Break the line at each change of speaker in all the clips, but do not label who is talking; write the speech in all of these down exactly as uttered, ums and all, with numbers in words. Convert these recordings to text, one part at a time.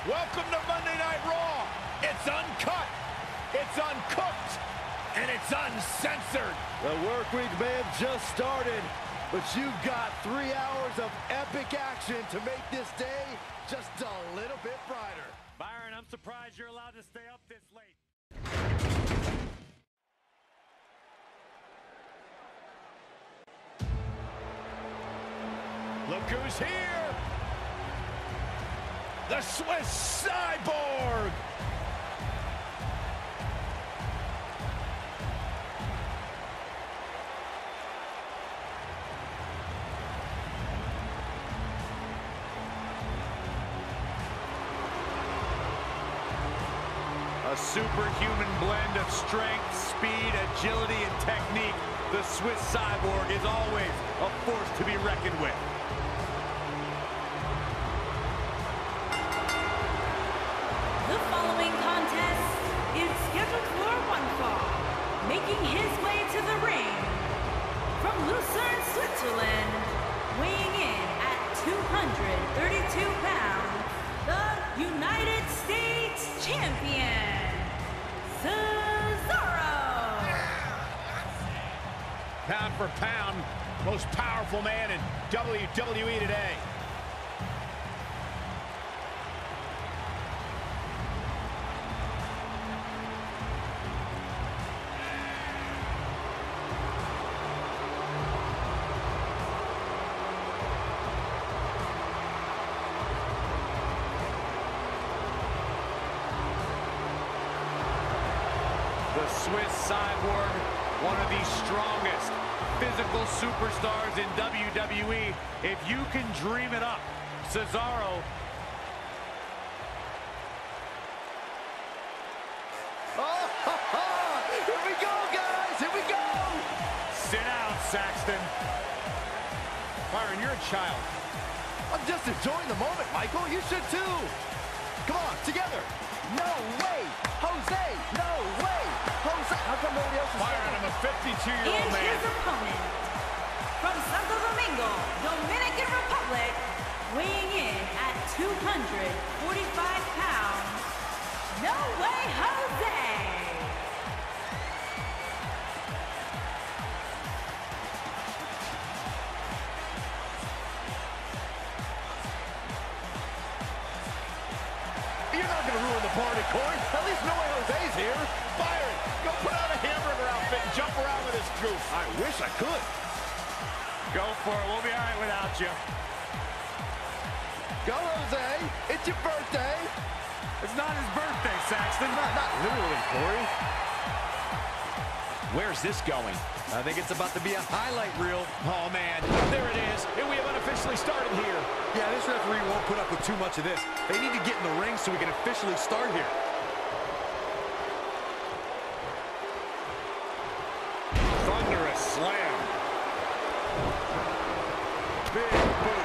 Welcome to Monday Night Raw. It's uncut, it's uncooked, and it's uncensored.
The work week may have just started, but you've got three hours of epic action to make this day just a little bit brighter.
Byron, I'm surprised you're allowed to stay up this late.
Look who's here! The Swiss Cyborg!
A superhuman blend of strength, speed, agility, and technique. The Swiss Cyborg is always a force to be reckoned with.
The following contest is scheduled for one fall. Making his way to the ring from Lucerne, Switzerland, weighing in at two hundred thirty-two pounds, the United States Champion, Cesaro.
Pound for pound, most powerful man in W W E today.
The Swiss Cyborg, one of the strongest physical superstars in W W E. If you can dream it up, Cesaro.
Oh, ha, ha. Here we go, guys! Here we go!
Sit down, Saxton.
Byron, you're a child.
I'm just enjoying the moment, Michael. You should too. Come on, together. No way! Jose! No way! Jose! How come nobody else is
Byron, I'm a fifty-two-year-old
And
man.
his opponent from Santo Domingo, Dominican Republic, weighing in at two hundred forty-five pounds, No Way Jose.
You're not going to ruin the party, Corey. At least No Way Jose's here.
Byron, go put on a hamburger outfit and jump around with this goof.
I wish I could.
Go for it. We'll be all right without you.
Go, Jose. It's your birthday.
It's not his birthday, Saxton.
Not, not literally, Corey.
Where's this going?
I think it's about to be a highlight reel.
Oh, man, there it is. And we have unofficially started here.
Yeah, this referee won't put up with too much of this. They need to get in the ring so we can officially start here.
Thunderous slam.
Big boot.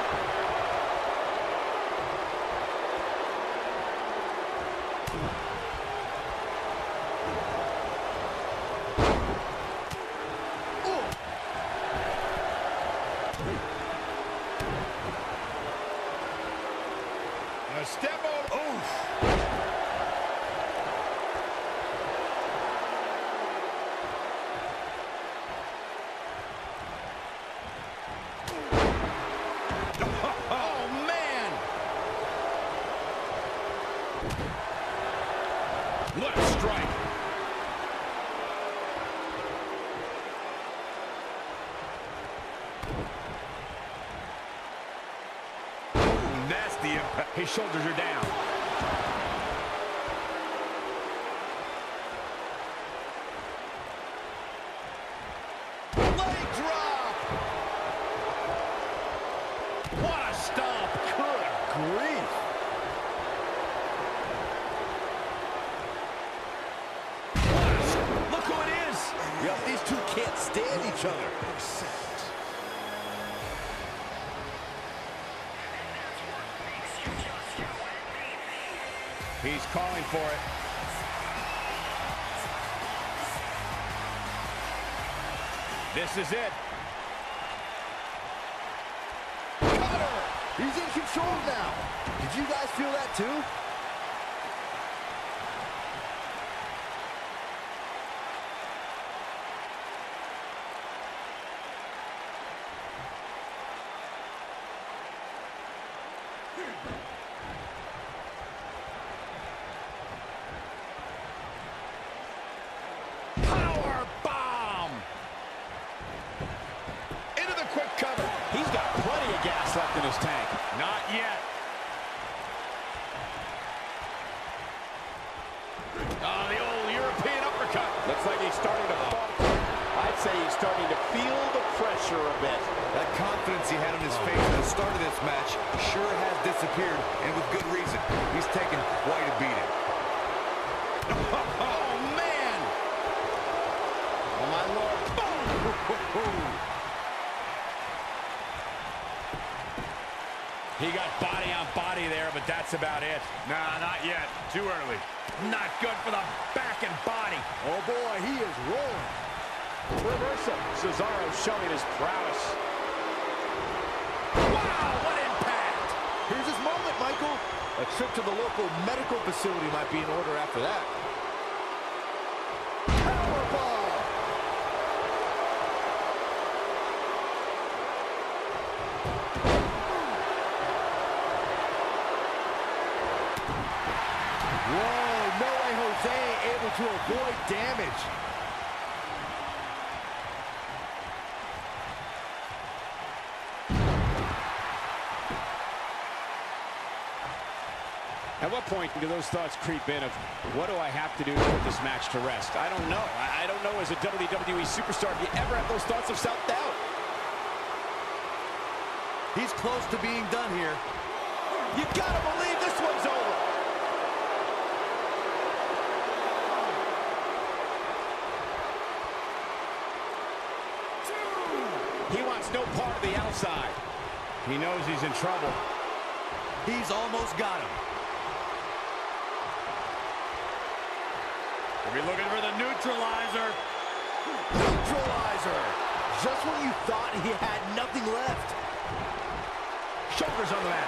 A step over. Oof. Oh, man. What a strike.
Ooh, nasty impact.
His shoulders are down. Leg drop. What a stomp.
Good grief.
What a s- Look who it is.
Yep, these two can't stand each other.
He's calling for it. This is it.
Cutter! He's in control now. Did you guys feel that too?
Power bomb. Into the quick cover.
He's got plenty of gas left in his tank.
Not yet.
Oh, the old European uppercut.
Looks like he's starting to falter. I'd say he's starting to feel the pressure a bit.
That confidence he had on his face at the start of this match sure has disappeared, and with good reason. He's taken quite a beating.
Oh, man. Oh, my Lord. Boom. He got body on body there, but that's about it.
Nah, not yet. Too early.
Not good for the back and body.
Oh, boy, he is rolling. Reversal. Cesaro showing his prowess.
Wow, what impact.
Here's his moment, Michael. A trip to the local medical facility might be in order after that. Powerbomb. Whoa, no way Jose able to avoid damage.
At what point do those thoughts creep in of, what do I have to do to put this match to rest? I don't know. I don't know as a W W E superstar if you ever have those thoughts of self-doubt.
He's close to being done here. You gotta believe this one's over.
He wants no part of the outside. He knows he's in trouble.
He's almost got him.
We'll be looking for the neutralizer.
Neutralizer. Just when you thought he had nothing left.
Shoulders on the mat.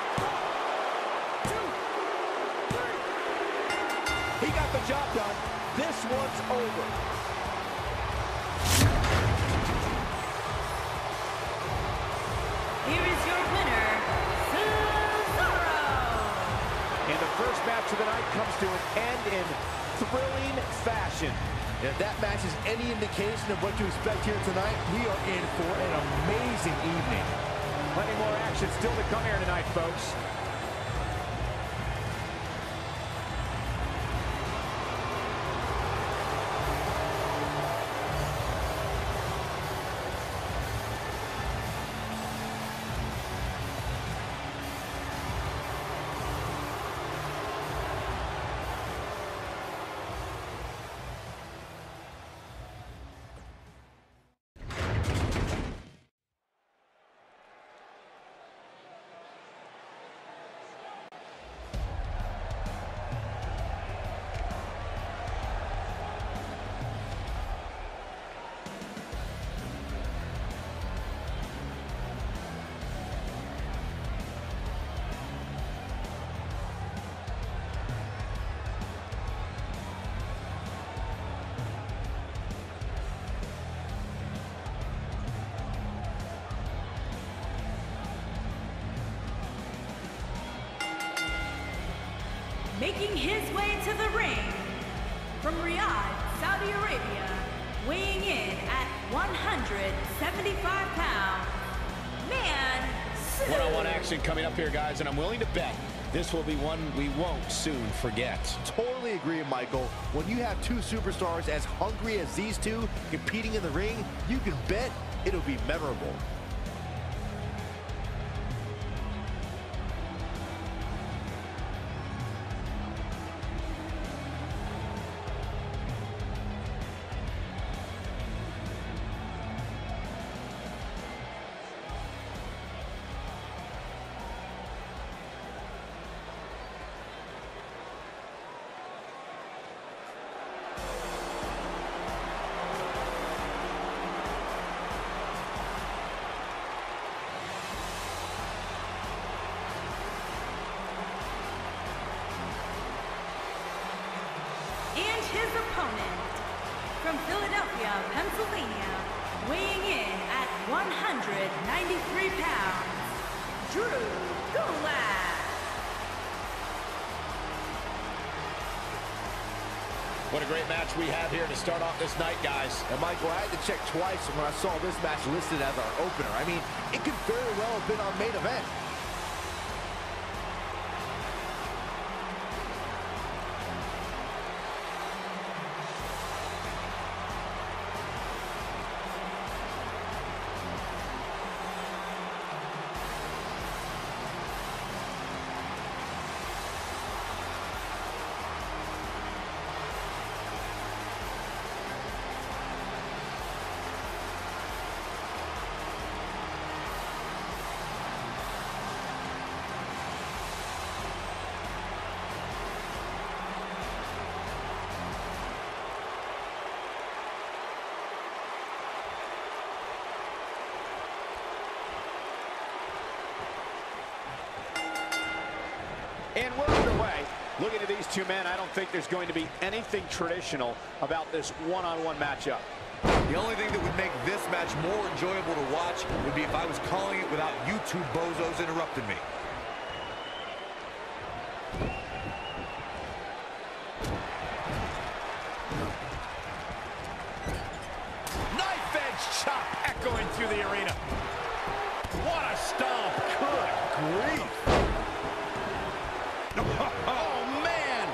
He got the job done. This one's over.
Here is your winner, Cesaro.
And the first match of the night comes to an end in thrilling fashion.
If that match is any indication of what to expect here tonight, we are in for an amazing evening.
Plenty more action still to come here tonight, folks.
Making his way to the ring from Riyadh, Saudi Arabia, weighing in at one hundred seventy-five pounds, Man Su.
One-on-one action coming up here, guys, and I'm willing to bet this will be one we won't soon forget.
Totally agree, Michael. When you have two superstars as hungry as these two competing in the ring, you can bet it'll be memorable.
His opponent from Philadelphia, Pennsylvania, weighing in at one hundred ninety-three pounds, Drew Gulak.
What a great match we have here to start off this night, guys.
And Michael, I had to check twice when I saw this match listed as our opener. I mean, it could very well have been our main event.
And we're underway. Looking at these two men, I don't think there's going to be anything traditional about this one-on-one matchup.
The only thing that would make this match more enjoyable to watch would be if I was calling it without you two bozos interrupting me.
Knife edge chop echoing through the arena. What a stomp. Good grief. Oh, man.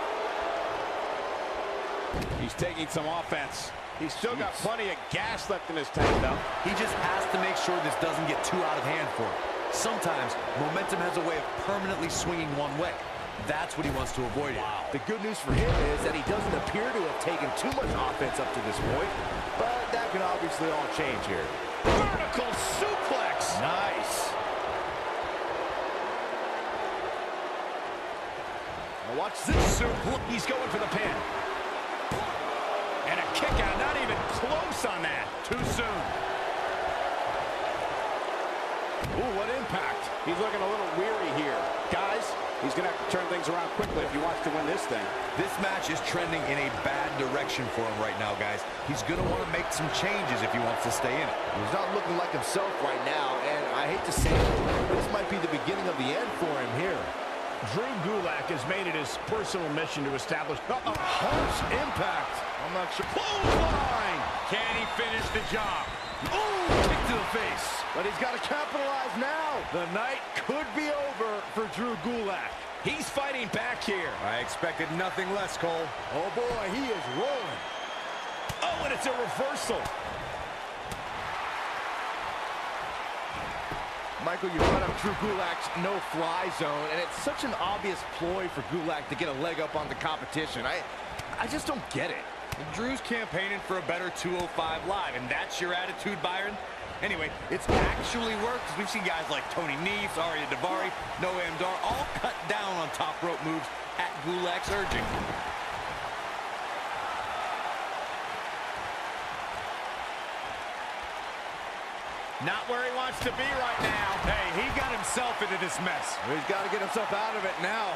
He's taking some offense. He's still got plenty of gas left in his tank, though.
He just has to make sure this doesn't get too out of hand for him. Sometimes momentum has a way of permanently swinging one way. That's what he wants to avoid.
Wow. The good news for him is that he doesn't appear to have taken too much offense up to this point, but that can obviously all change here.
Vertical suplex.
Nice.
Now watch this suplex. He's going for the pin. And a kick out, not even close on that. Too soon.
Ooh, what impact. He's looking a little weary here. Guys, he's going to have to turn things around quickly if he wants to win this thing.
This match is trending in a bad direction for him right now, guys. He's going to want to make some changes if he wants to stay in it.
He's not looking like himself right now, and I hate to say it, this might be the beginning of the end for him here.
Drew Gulak has made it his personal mission to establish a harsh impact. I'm not sure. Clothesline!
Can he finish the job?
Ooh, kick to the face.
But he's got to capitalize now.
The night could be over for Drew Gulak.
He's fighting back here.
I expected nothing less, Cole.
Oh, boy, he is rolling.
Oh, and it's a reversal.
Michael, you brought up Drew Gulak's no-fly zone, and it's such an obvious ploy for Gulak to get a leg up on the competition. I, I just don't get it.
Drew's campaigning for a better two oh five Live, and that's your attitude, Byron? Anyway, it's actually worked. We've seen guys like Tony Nese, Arya Daivari, Noam Dar all cut down on top rope moves at Gulak's urging.
Not where he wants to be right now. Hey, he got himself into this mess.
He's got to get himself out of it now.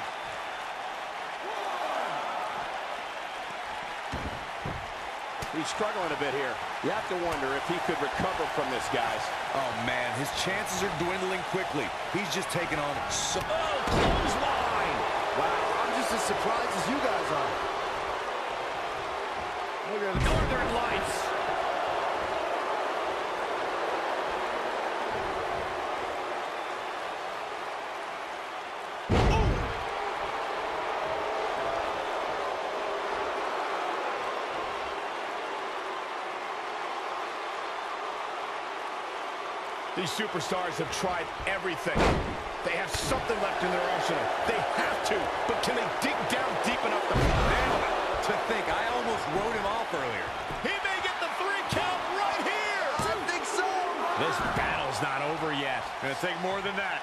He's struggling a bit here. You have to wonder if he could recover from this, guys.
Oh, man, his chances are dwindling quickly. He's just taking on so...
Oh, clothesline!
Wow, I'm just as surprised as you guys are.
Look at the Northern Lights. These superstars have tried everything. They have something left in their arsenal. They have to, but can they dig down deep enough to nail it?
To think, I almost wrote him off earlier.
He may get the three count right here.
I think so.
This battle's not over yet.
Gonna take more than that.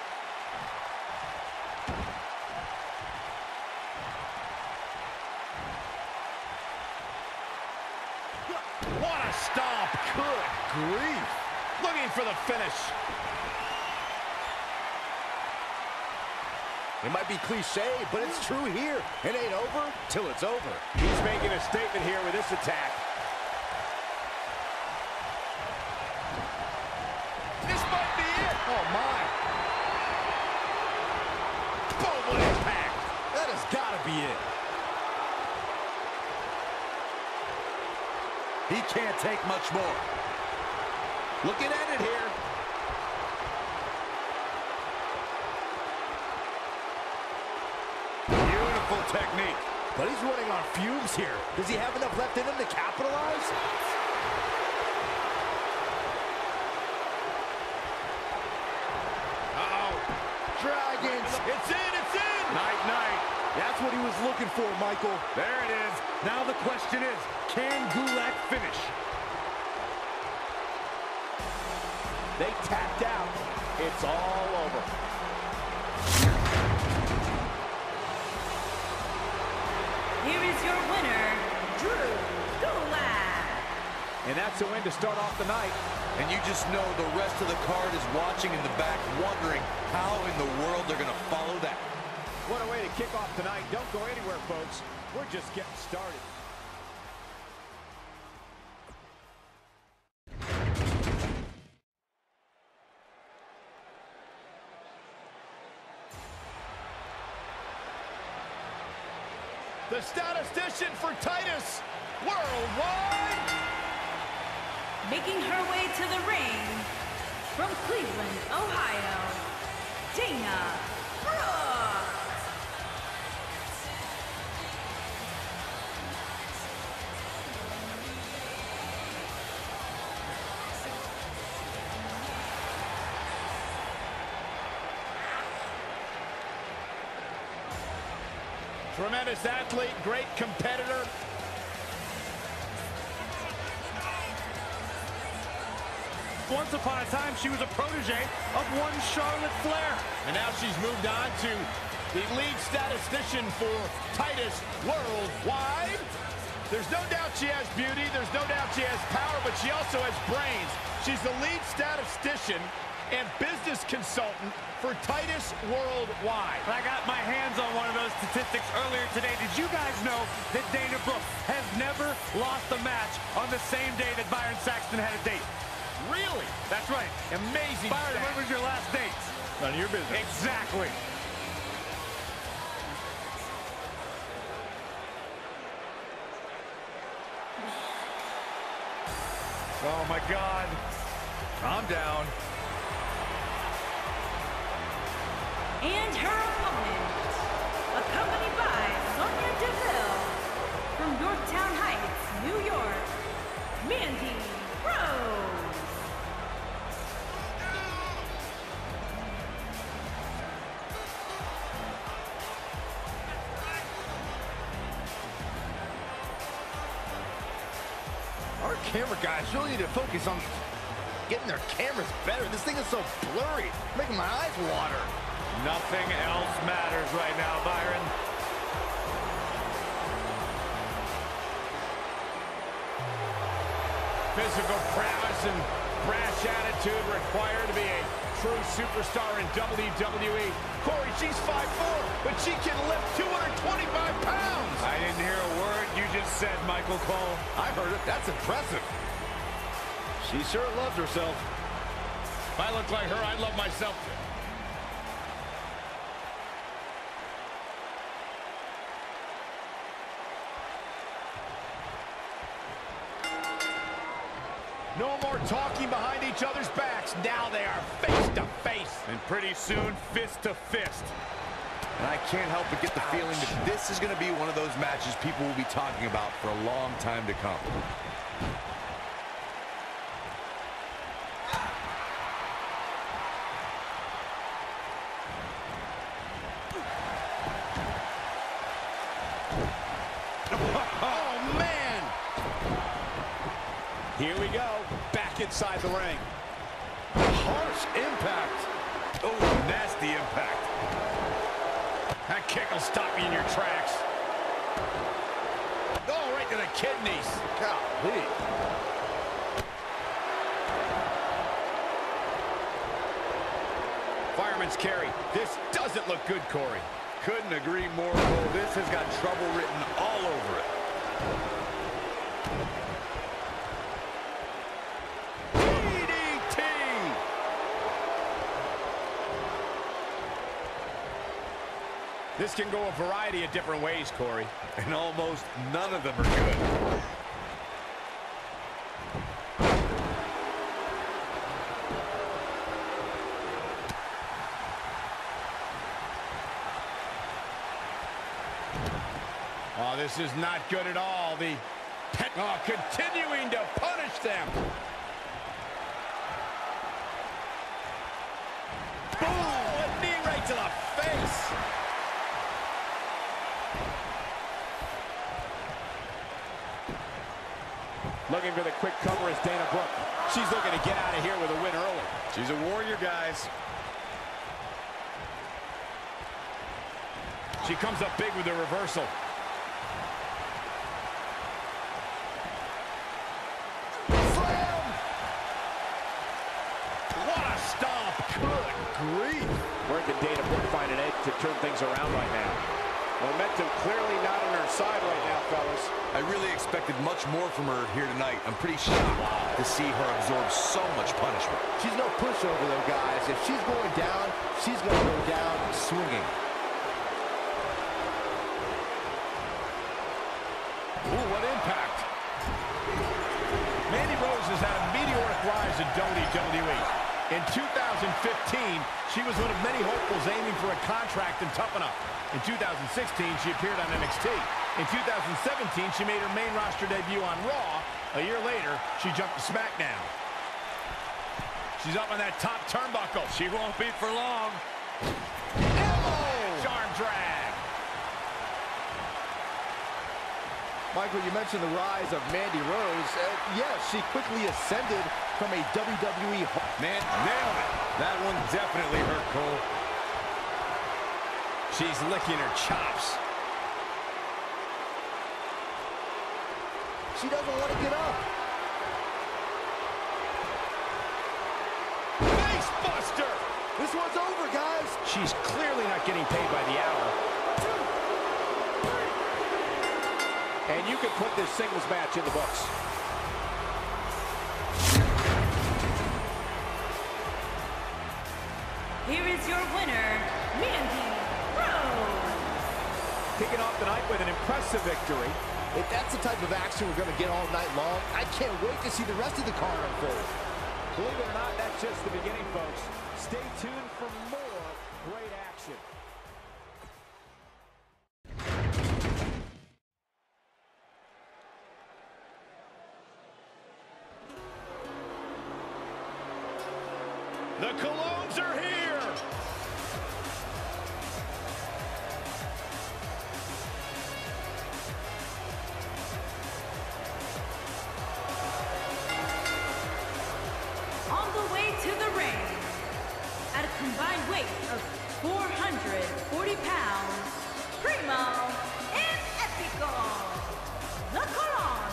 What a stomp. Good grief. Looking for the finish.
It might be cliche, but it's true here. It ain't over till it's over.
He's making a statement here with this attack.
This might be it.
Oh, my. gotta be it.
He can't take much more.
Looking at it here.
Beautiful technique.
But he's running on fumes here. Does he have enough left in him to capitalize?
Uh-oh.
Dragons.
It's in, it's in!
Night, night.
That's what he was looking for, Michael.
There it is. Now the question is, can Gulak finish?
They tapped out. It's all over.
Here is your winner, Drew Gulak.
And that's a win to start off the night.
And you just know the rest of the card is watching in the back, wondering how in the world they're going to follow that.
What a way to kick off tonight. Don't go anywhere, folks. We're just getting started.
The statistician for Titus Worldwide.
Making her way to the ring from Cleveland, Ohio, Dana Brooke.
Tremendous athlete, great competitor.
Once upon a time, she was a protege of one Charlotte Flair.
And now she's moved on to the lead statistician for Titus Worldwide. There's no doubt she has beauty, there's no doubt she has power, but she also has brains. She's the lead statistician and business consultant for Titus Worldwide.
I got my hands on one of those statistics earlier today. Did you guys know that Dana Brooke has never lost a match on the same day that Byron Saxton had a date?
Really?
That's right.
Amazing.
Byron,
stat.
when was your last date?
None of your business.
Exactly. Oh, my God.
Calm down.
And her opponent, accompanied by Sonya Deville, from Yorktown Heights, New York, Mandy Rose.
Our camera guys really need to focus on getting their cameras better. This thing is so blurry, making my eyes water.
Nothing else matters right now, Byron.
Physical prowess and brash attitude required to be a true superstar in W W E. Corey, she's five foot four, but she can lift two hundred twenty-five pounds.
I didn't hear a word you just said, Michael Cole.
I heard it. That's impressive. She sure loves herself.
If I look like her, I'd love myself too. No more talking behind each other's backs. Now they are face to face.
And pretty soon, fist to fist.
And I can't help but get the feeling that this is going to be one of those matches people will be talking about for a long time to come.
Oh, man!
Here we go, back inside the ring.
Harsh impact.
Oh, nasty impact.
That kick will stop you in your tracks. Oh, right to the kidneys.
Golly.
Fireman's carry. This doesn't look good, Corey.
Couldn't agree more, Cole. This has got trouble written all over it.
D D T! This can go a variety of different ways, Corey.
And almost none of them are good.
Oh, this is not good at all. The pet oh, continuing to punish them. Boom! A knee right to the face.
Looking for the quick cover is Dana Brooke. She's looking to get out of here with a win early.
She's a warrior, guys.
She comes up big with the reversal. Slam! What a stomp. Good grief.
Where can Dana Brooke find an edge to turn things around right now? Momentum clearly not on her side right now, fellas.
I really expected much more from her here tonight. I'm pretty shocked to see her absorb so much punishment.
She's no pushover, though, guys. If she's going down, she's going to go down swinging.
Ooh, what impact. Mandy Rose has had a meteoric rise in W W E. In two thousand fifteen, she was one of many hopefuls aiming for a contract in Tough Enough. In two thousand sixteen, she appeared on N X T. In two thousand seventeen, she made her main roster debut on Raw. A year later, she jumped to SmackDown. She's up on that top turnbuckle.
She won't be for long.
Elbow! Arm drag.
Michael, you mentioned the rise of Mandy Rose. Uh, yes, she quickly ascended from a W W E...
Man, nailed it. That one definitely hurt Cole.
She's licking her chops.
She doesn't want to get up.
Face buster!
This one's over, guys.
She's clearly not getting paid by the hour.
And you can put this singles match in the books.
Here is your winner, Mandy Rose.
Kicking off the night with an impressive victory.
If that's the type of action we're going to get all night long, I can't wait to see the rest of the card unfold.
Believe it or not, that's just the beginning, folks. Stay tuned for more great action.
The Colognes are here!
On the way to the ring, at a combined weight of four hundred forty pounds, Primo and Epico, the Colognes.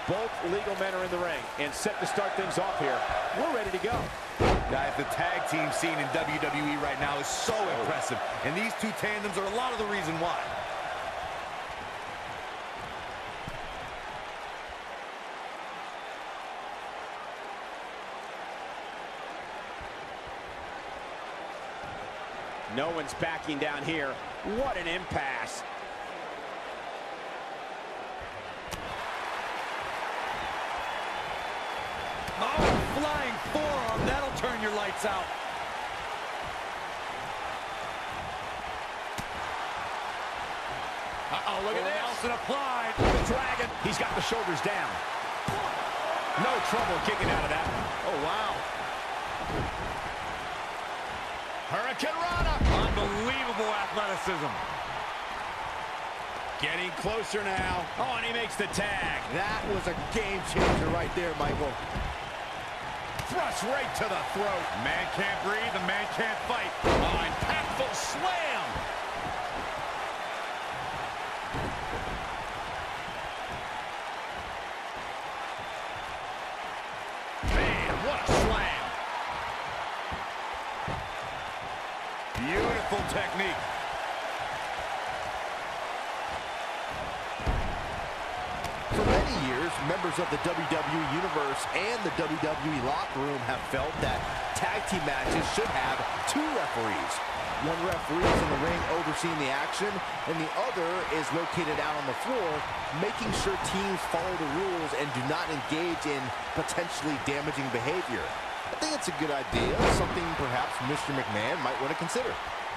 Both legal men are in the ring and set to start things off here. We're ready to go.
Guys, the tag team scene in W W E right now is so impressive, and these two tandems are a lot of the reason why.
No one's backing down here. What an impasse.
Oh, flying forearm. That'll turn your lights out.
Uh-oh, look at this.
Nelson applied.
The Dragon. He's got the shoulders down. No trouble kicking out of that.
Oh, wow. Hurricane Rana.
Unbelievable athleticism.
Getting closer now.
Oh, and he makes the tag.
That was a game changer right there, Michael.
Thrust right to the throat.
Man can't breathe, the man can't fight.
Oh, impactful slam. Man, what a slam.
Beautiful technique.
For many years, members of the W W E Universe and the W W E locker room have felt that tag team matches should have two referees. One referee is in the ring overseeing the action, and the other is located out on the floor, making sure teams follow the rules and do not engage in potentially damaging behavior. I think it's a good idea, something perhaps Mister McMahon might want to consider.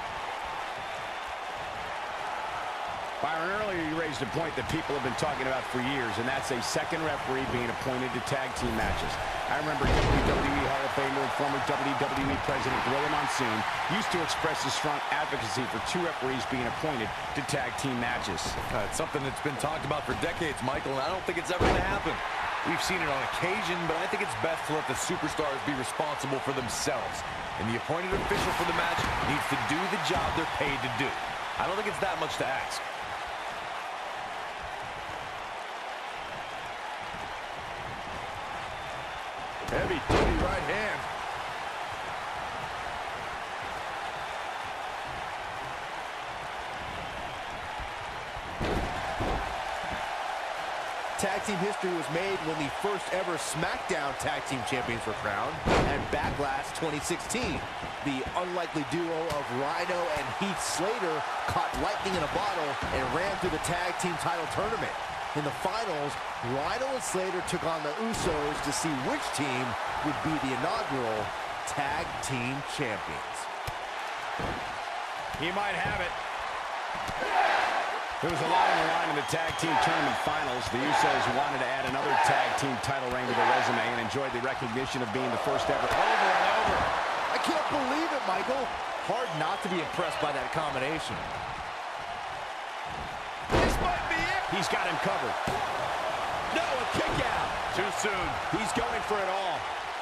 Byron, earlier you raised a point that people have been talking about for years, and that's a second referee being appointed to tag team matches. I remember W W E Hall of Famer and former W W E President Gorilla Monsoon used to express his strong advocacy for two referees being appointed to tag team matches.
Uh, it's something that's been talked about for decades, Michael, and I don't think it's ever going to happen. We've seen it on occasion, but I think it's best to let the superstars be responsible for themselves. And the appointed official for the match needs to do the job they're paid to do. I don't think it's that much to ask.
Heavy-duty right hand.
Tag team history was made when the first ever SmackDown Tag Team Champions were crowned at Backlash twenty sixteen. The unlikely duo of Rhino and Heath Slater caught lightning in a bottle and ran through the tag team title tournament. In the finals, Rhino and Slater took on the Usos to see which team would be the inaugural Tag Team Champions.
He might have it. There was a lot on the line in the tag team tournament finals. The Usos wanted to add another tag team title reign to their resume and enjoyed the recognition of being the first ever over and over.
I can't believe it, Michael. Hard not to be impressed by that combination.
This might be it.
He's got him covered.
No, a kick out.
Too soon.
He's going for it all.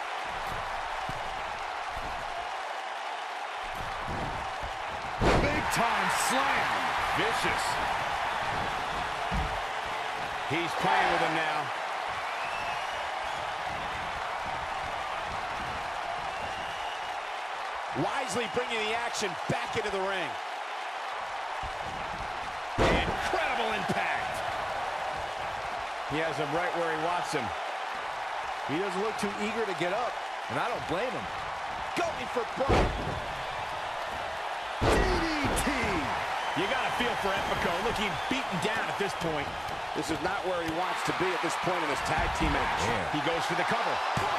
Big time slam. Vicious.
He's playing with him now. Wisely bringing the action back into the ring.
Incredible impact.
He has him right where he wants him.
He doesn't look too eager to get up, and I don't blame him. Going for broke. D D T.
You got to feel for Epico, looking beaten down at this point. This is not where he wants to be at this point in this tag team match.
Yeah.
He goes for the cover.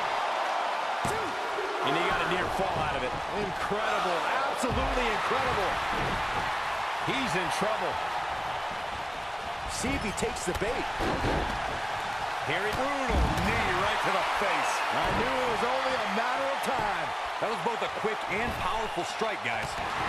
And he got a near fall out of it.
Incredible, absolutely incredible.
He's in trouble.
See if he takes the bait.
Here he brutal knee right to the face.
I knew it was only a matter of time.
That was both a quick and powerful strike, guys.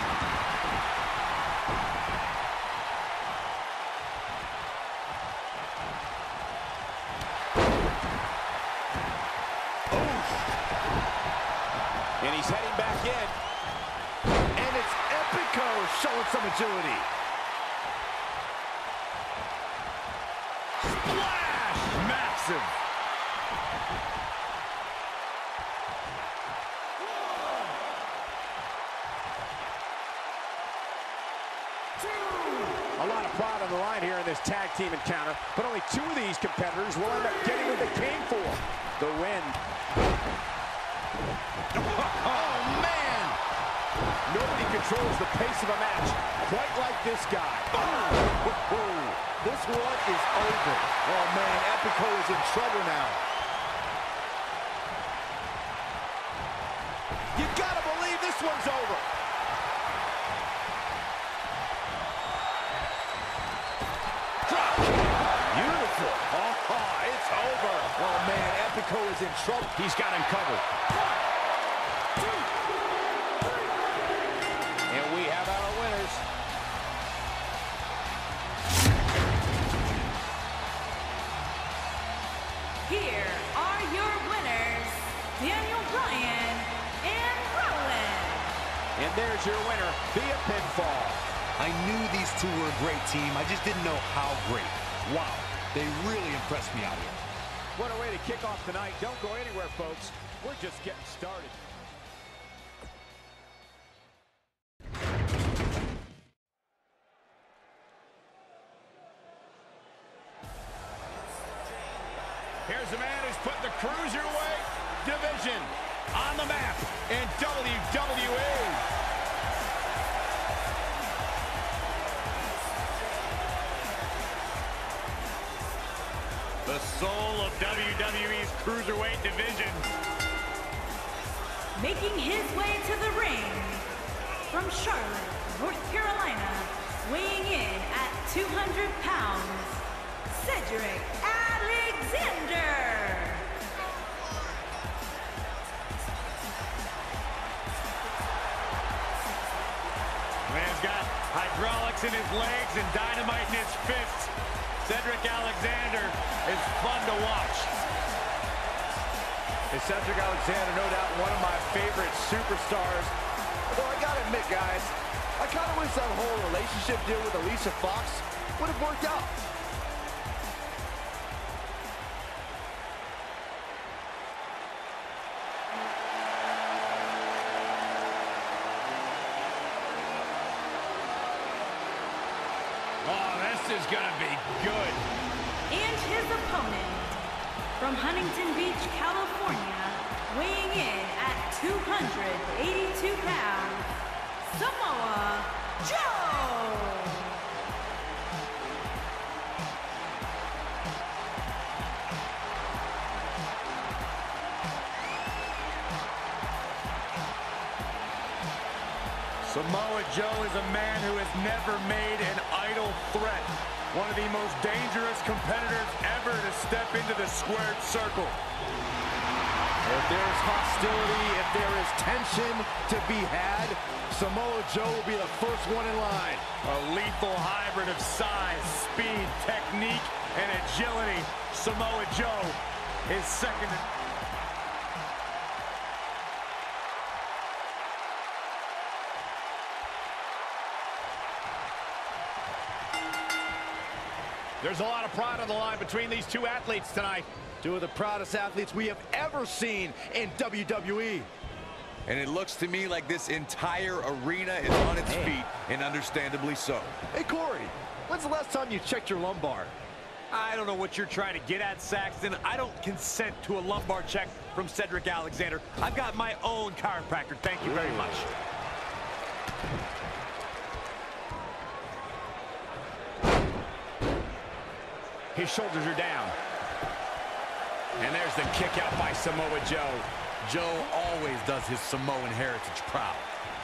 And he's heading back in.
And it's Epico showing some agility.
Splash! Mass
aggressive.
A lot of pride on the line here in this tag team encounter, but only two of these competitors will end up getting what they came for, the win.
Oh, man! Nobody controls the pace of a match quite like this guy. Oh, this one is over. Oh, man, Epico is in trouble now. You gotta believe this one's over. Beautiful. Oh, oh, it's over. Oh, man, Epico is in trouble.
He's got him covered. And we have our winners.
Here are your winners, Daniel Bryan and Rowan.
And there's your winner via pinfall.
I knew these two were a great team. I just didn't know how great. Wow, they really impressed me out here.
What a way to kick off tonight. Don't go anywhere, folks. We're just getting started.
Here's a man who's put the Cruiserweight division on the map in W W E.
The soul of W W E's Cruiserweight division.
Making his way to the ring from Charlotte, North Carolina, weighing in at two hundred pounds, Cedric Alexander.
Man's got hydraulics in his legs and dynamite in his fists. Cedric Alexander is fun to watch.
And Cedric Alexander, no doubt one of my favorite superstars. Although I gotta admit, guys, I kind of wish that whole relationship deal with Alicia Fox would have worked out.
Oh, this is gonna be good.
And his opponent from Huntington Beach, California, weighing in at two hundred eighty-two pounds, Samoa Joe.
Samoa Joe is a man who has never made an idle threat. One of the most dangerous competitors ever to step into the squared circle.
If there's hostility, if there is tension to be had, Samoa Joe will be the first one in line.
A lethal hybrid of size, speed, technique, and agility. Samoa Joe is second to...
There's a lot of pride on the line between these two athletes tonight.
Two of the proudest athletes we have ever seen in W W E.
And it looks to me like this entire arena is on its feet, and understandably so.
Hey, Corey, when's the last time you checked your lumbar?
I don't know what you're trying to get at, Saxton. I don't consent to a lumbar check from Cedric Alexander. I've got my own chiropractor. Thank you very much.
His shoulders are down. And there's the kick out by Samoa Joe.
Joe always does his Samoan heritage proud.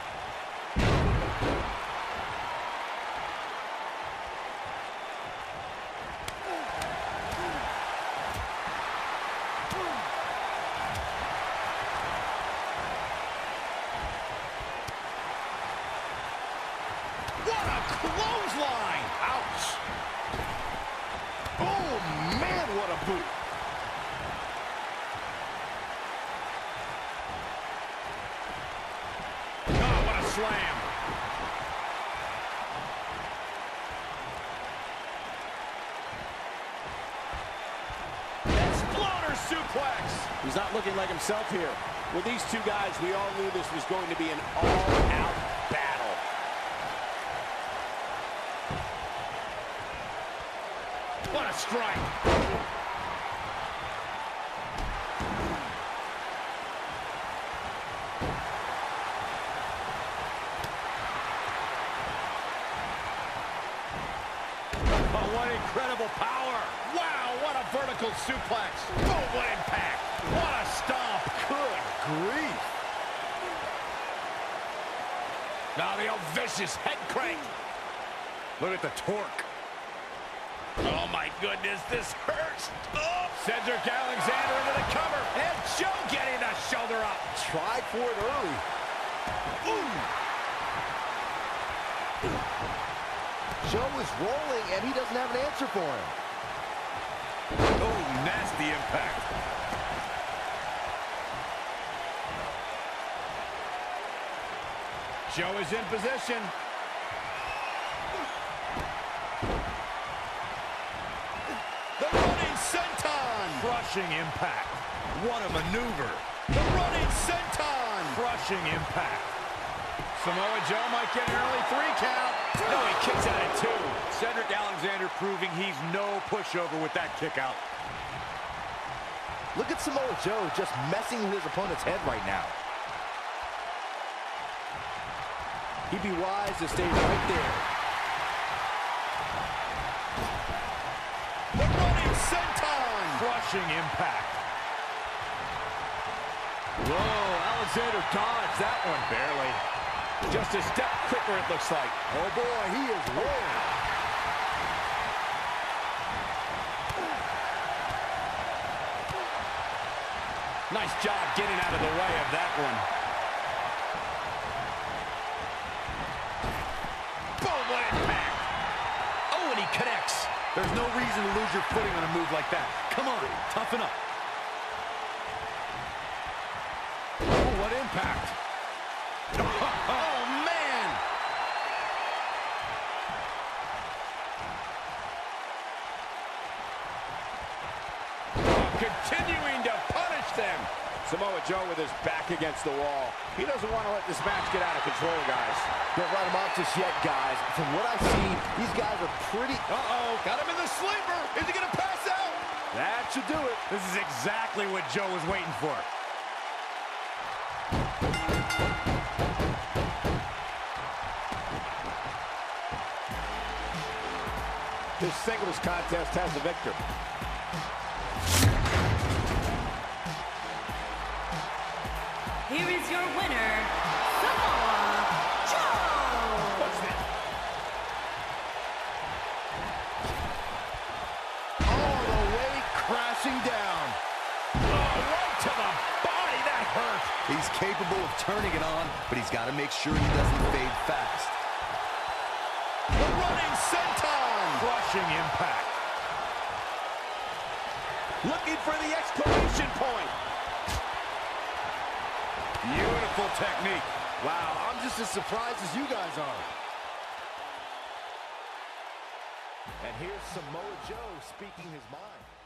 What a clothesline! Ouch!
Oh, man, what a boot.
Oh, what a slam!
That's
suplex.
He's not looking like himself here. With these two guys, we all knew this was going to be an all-out battle.
What a strike.
Oh, what incredible power.
Wow, what a vertical suplex. Oh, what impact. What a stomp. Good grief. Now the old vicious head crank.
Look at the torque.
Oh, my goodness, this hurts. Oh. Cedric Alexander into the cover. And Joe getting the shoulder up.
Tried for it early.
Ooh.
Joe is rolling, and he doesn't have an answer for him.
Oh, nasty impact.
Joe is in position. The running senton.
Crushing impact.
What a maneuver.
The running senton.
Crushing impact.
Samoa Joe might get an early three count. No, he kicks out at two.
Cedric Alexander proving he's no pushover with that kick out.
Look at Samoa Joe just messing with his opponent's head right now. He'd be wise to stay right there.
The running senton.
Crushing impact.
Whoa, Alexander dodged that one barely. Just a step quicker, it looks like.
Oh, boy, he is rolling.
Nice job getting out of the way of that one. Boom, what impact. Oh, and he connects.
There's no reason to lose your footing on a move like that. Come on, toughen up.
Oh, what impact. Oh, man. Oh, continuing to punish them.
Samoa Joe with his back against the wall. He doesn't want to let this match get out of control, guys.
Don't write him off just yet, guys. From what I've seen, these guys are pretty...
Uh-oh, got him in the sleeper. Is he going to pass out?
That should do it. This is exactly what Joe was waiting for.
This singles contest has a victor.
Here is your winner, Samoa Joe.
What's this? All the way crashing down. Oh, right to the body. That hurt.
He's capable of turning it on, but he's got to make sure he doesn't fade fast.
The running senton.
Crushing impact.
Looking for the exclamation point.
Beautiful technique.
Wow, I'm just as surprised as you guys are. And here's Samoa Joe speaking his mind.